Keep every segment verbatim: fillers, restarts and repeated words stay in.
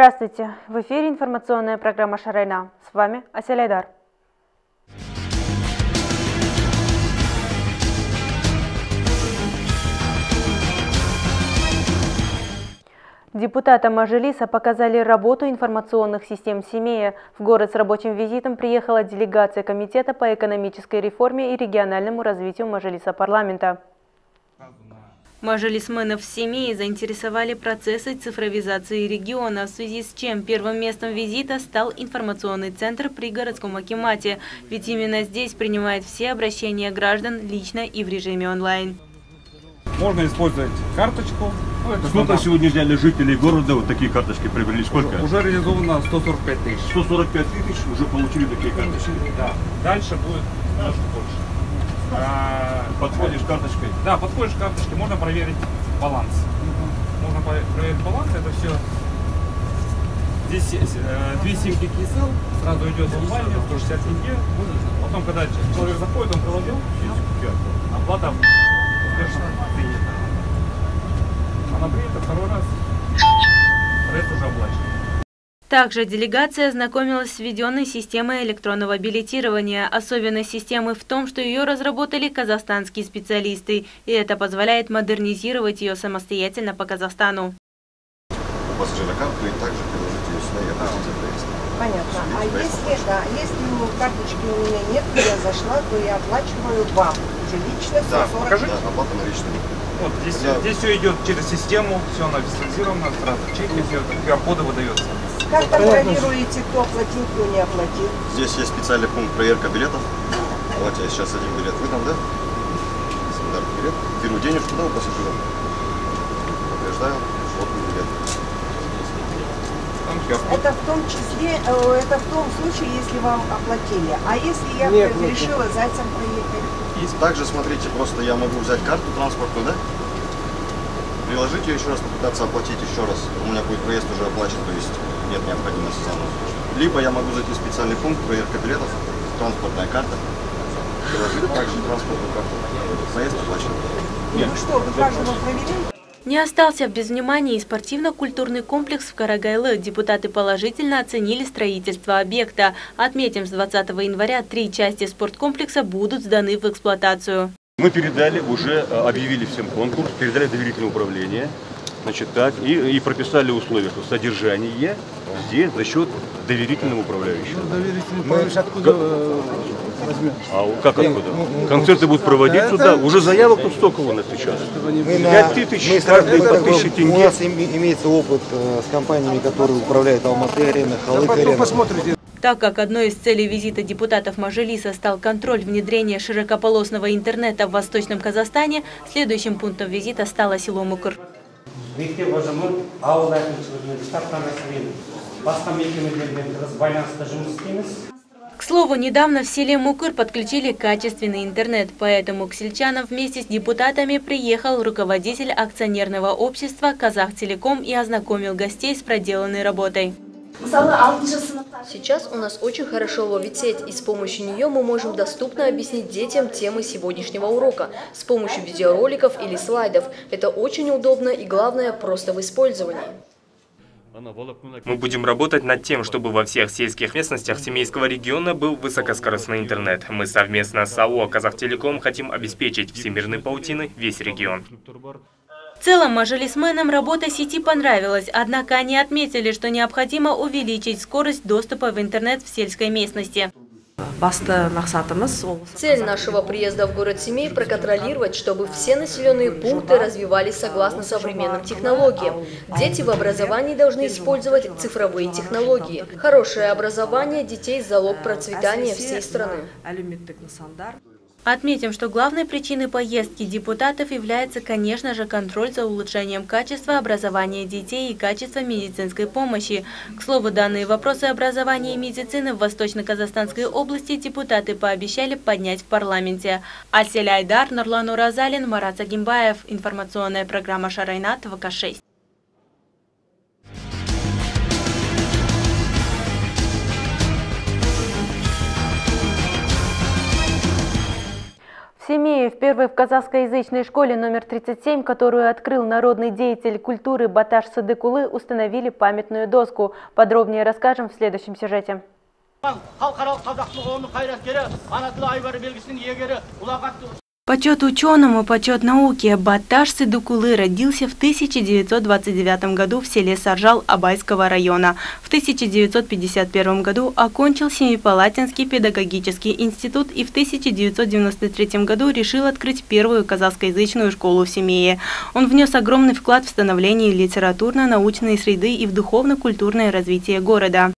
Здравствуйте! В эфире информационная программа «Шарайна». С вами Асель Айдар. Депутаты Мажилиса показали работу информационных систем Семея. В город с рабочим визитом приехала делегация Комитета по экономической реформе и региональному развитию Мажилиса парламента. Мажилисменов в Семее заинтересовали процессы цифровизации региона, в связи с чем первым местом визита стал информационный центр при городском акимате, ведь именно здесь принимает все обращения граждан лично и в режиме онлайн. Можно использовать карточку. Ну, сколько сегодня взяли жителей города вот такие карточки приобрели? Сколько? Уже реализовано сто сорок пять тысяч. сто сорок пять тысяч уже получили такие карточки. Да. Дальше будет даже больше. А, подходишь карточкой? Да, подходишь карточкой, можно проверить баланс. Угу. Можно проверить баланс, это все. Здесь э, две симки кисел, сразу идет в онлайне, сто шестьдесят тенге. Потом, когда человек заходит, он приложил, оплата принята. Она принята второй раз, проект уже оплачен. Также делегация ознакомилась с введенной системой электронного билетирования. Особенность системы в том, что ее разработали казахстанские специалисты, и это позволяет модернизировать ее самостоятельно по Казахстану. У пассажира карту и также приложить ее сюда и оплатить проезд. Понятно. А если, да, если ну, карточки у меня нет, я зашла, то я оплачиваю вам уже лично Да, сто сорок. покажи. Да, оплата наличными. Вот здесь, Я... здесь все идет через систему, все она визуализировано, сразу чеки, все это, ку ар коды выдается. Как контролируете, кто оплатил, кто не оплатил? Здесь есть специальный пункт проверка билетов. Давайте я сейчас один билет выдам, да? Стандартный билет. Беру денежку, да, у пассажира. Подтверждаю. Вот мой билет. Это в том числе, это в том случае, если вам оплатили. А если я нет, решила нет. зайцем проехать? Также, смотрите, просто я могу взять карту транспортную, да? Приложить ее еще раз, попытаться оплатить еще раз. У меня будет проезд уже оплачен, то есть нет необходимости заново. Либо я могу зайти в специальный пункт проверка билетов, транспортная карта, приложить также транспортную карту. Проезд оплачен. Нет. Ну что, вы каждого проверяете? Не остался без внимания и спортивно-культурный комплекс в Карагайлы. Депутаты положительно оценили строительство объекта. Отметим, с двадцатого января три части спорткомплекса будут сданы в эксплуатацию. Мы передали, уже объявили всем конкурс, передали доверительное управление, значит, так, и, и прописали условия, что содержание здесь за счет доверительного управляющего. Доверительный управляющий откуда возьмем? А как откуда? Концерты будут проводиться, да. Уже заявок тут столько у нас сейчас. пять тысяч, каждый по тысяче тенге. У нас имеется опыт с компаниями, которые управляют Алматы-ареной, Халык-ареной. Так как одной из целей визита депутатов Мажилиса стал контроль внедрения широкополосного интернета в Восточном Казахстане, следующим пунктом визита стало село Мукыр. К слову, недавно в селе Мукыр подключили качественный интернет, поэтому к сельчанам вместе с депутатами приехал руководитель акционерного общества «Казахтелеком» и ознакомил гостей с проделанной работой. Сейчас у нас очень хорошо ловит сеть, и с помощью нее мы можем доступно объяснить детям темы сегодняшнего урока с помощью видеороликов или слайдов. Это очень удобно и, главное, просто в использовании. Мы будем работать над тем, чтобы во всех сельских местностях Семейского региона был высокоскоростный интернет. Мы совместно с АО «Казахтелеком» хотим обеспечить всемирной паутиной весь регион. В целом, мажилисменам работа сети понравилась, однако они отметили, что необходимо увеличить скорость доступа в интернет в сельской местности. Цель нашего приезда в город Семей – проконтролировать, чтобы все населенные пункты развивались согласно современным технологиям. Дети в образовании должны использовать цифровые технологии. Хорошее образование детей – залог процветания всей страны. Отметим, что главной причиной поездки депутатов является, конечно же, контроль за улучшением качества образования детей и качества медицинской помощи. К слову, данные вопросы образования и медицины в Восточно-Казахстанской области депутаты пообещали поднять в парламенте. Асель Айдар, Нурлан Уразалин, Марат Сагимбаев. Информационная программа «Шарайна», тэ вэ ка шесть. В Семее, в первой в казахскоязычной школе номер тридцать семь, которую открыл народный деятель культуры Батташ Сыдыкулы, установили памятную доску. Подробнее расскажем в следующем сюжете. Почет ученому, почет науке. Батташ Сыдыкулы родился в тысяча девятьсот двадцать девятом году в селе Саржал Абайского района. В тысяча девятьсот пятьдесят первом году окончил Семипалатинский педагогический институт и в тысяча девятьсот девяносто третьем году решил открыть первую казахскоязычную школу в Семее. Он внес огромный вклад в становление литературно-научной среды и в духовно-культурное развитие города.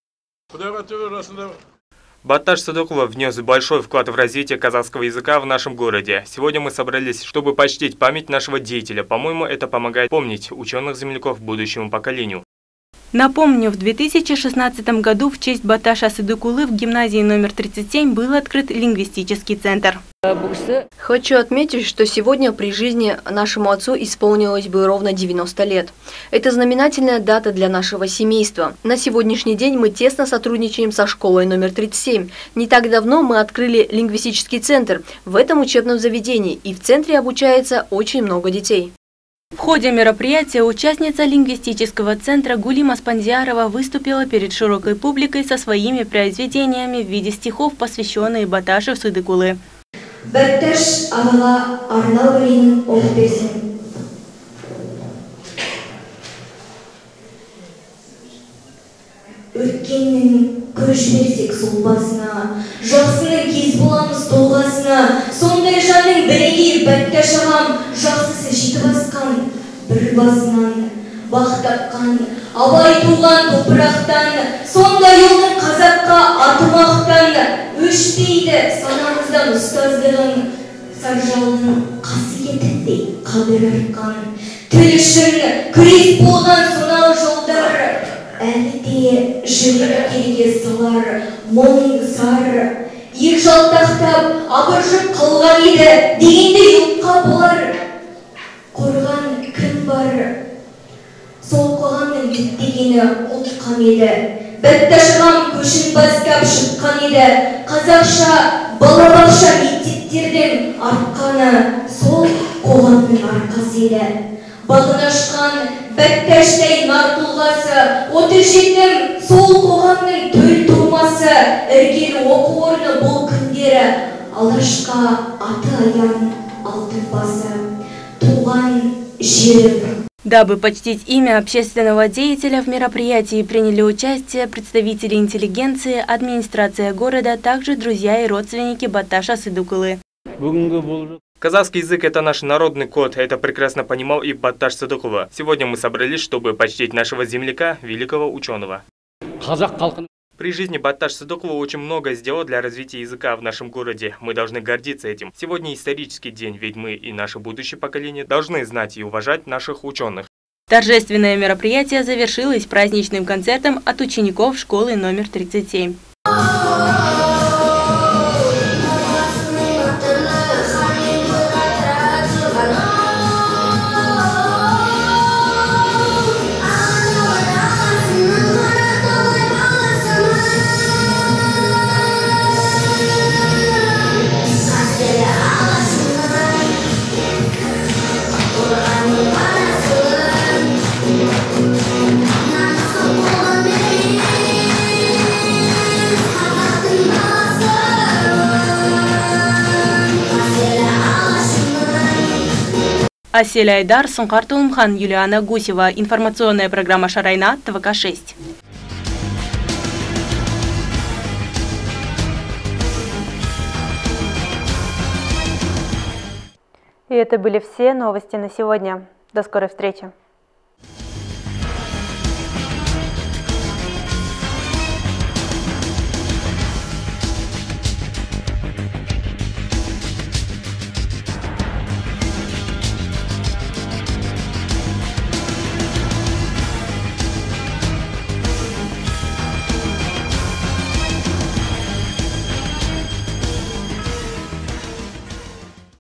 Батташ Сыдыкулы внес большой вклад в развитие казахского языка в нашем городе. Сегодня мы собрались, чтобы почтить память нашего деятеля. По-моему, это помогает помнить ученых-земляков будущему поколению. Напомню, в две тысячи шестнадцатом году в честь Батташа Сыдыкулы в гимназии номер тридцать семь был открыт лингвистический центр. Хочу отметить, что сегодня при жизни нашему отцу исполнилось бы ровно девяносто лет. Это знаменательная дата для нашего семейства. На сегодняшний день мы тесно сотрудничаем со школой номер тридцать семь. Не так давно мы открыли лингвистический центр в этом учебном заведении, и в центре обучается очень много детей. В ходе мероприятия участница лингвистического центра Гулима Спандиарова выступила перед широкой публикой со своими произведениями в виде стихов, посвященные Батташу Сыдыкулы. Батташ ағаға арнау өлеңін оқып берсін. Өткеннің көш берсек сол басына, жақсының кез боламыз толғасына. Сондай жанның бірегей Батташ ағам, жақсысы жетіп асқан бір басынан. Бақ тапқан, абай туған топырақтан, сондай ұлын қазаққа атымақтан. Өшпейді санамыздан ұстаздығын, Саржалдың қасиетіндей қадір артқан. Тіл үшін күрес болған сонау жолдар, әлі де жүрек кереге салар, мұң сар. Ек жалтақтап абыржып қалған еді, дегенде ұлтқа болар. Қорған кім бар? Сол қоғамның діттегені ұлтқан еді. Батташ ағам көшін бастап шыққан еді. Қазақша балабақша мектептердің артқаны сол қоғамның арқасы еді. Бағын ашқан Батташтай нар тұлғасы, отыз жетім сол қоғамның төл тумасы. Іргелі оқу орны бұл күндері, Алашқа аты аян алтын басы. Туған жерім. Дабы почтить имя общественного деятеля, в мероприятии приняли участие представители интеллигенции, администрация города, также друзья и родственники Батташа Сыдыкулы. Казахский язык – это наш народный код, это прекрасно понимал и Батташ Сыдыкулы. Сегодня мы собрались, чтобы почтить нашего земляка, великого ученого. При жизни Батташ Сыдыкулы очень много сделал для развития языка в нашем городе. Мы должны гордиться этим. Сегодня исторический день, ведь мы и наше будущее поколение должны знать и уважать наших ученых. Торжественное мероприятие завершилось праздничным концертом от учеников школы номер тридцать семь. Асель Айдар, Сункар Тулумхан, Юлиана Гусева. Информационная программа Шарайна, Т В К шесть. И это были все новости на сегодня. До скорой встречи.